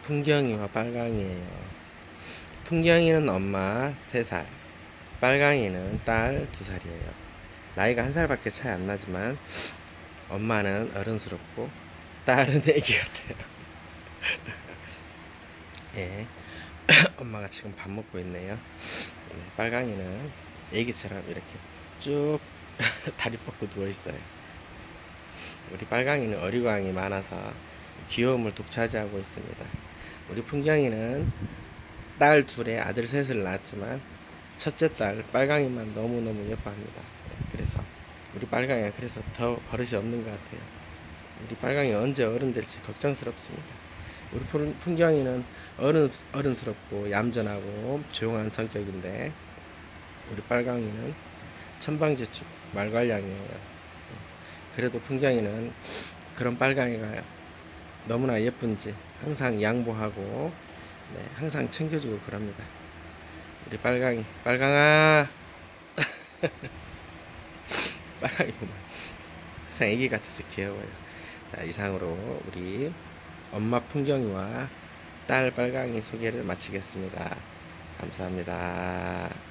풍경이와 빨강이에요. 풍경이는 엄마 3살, 빨강이는 딸 2살이에요. 나이가 1살밖에 차이 안 나지만 엄마는 어른스럽고 딸은 애기 같아요. 예, 엄마가 지금 밥 먹고 있네요. 네, 빨강이는 애기처럼 이렇게 쭉 다리 뻗고 누워 있어요. 우리 빨강이는 어리광이 많아서 귀여움을 독차지하고 있습니다. 우리 풍경이는 딸 2에 아들 3을 낳았지만 첫째 딸 빨강이만 너무너무 예뻐합니다. 그래서 우리 빨강이가 그래서 더 버릇이 없는 것 같아요. 우리 빨강이 언제 어른 될지 걱정스럽습니다. 우리 풍경이는 어른스럽고 얌전하고 조용한 성격인데 우리 빨강이는 천방지축 말괄량이에요. 그래도 풍경이는 그런 빨강이가 너무나 예쁜지 항상 양보하고 항상 챙겨주고 그럽니다. 우리 빨강이, 빨강아. 빨강이 보면 항상 애기 같아서 귀여워요. 자, 이상으로 우리 엄마 풍경이와 딸 빨강이 소개를 마치겠습니다. 감사합니다.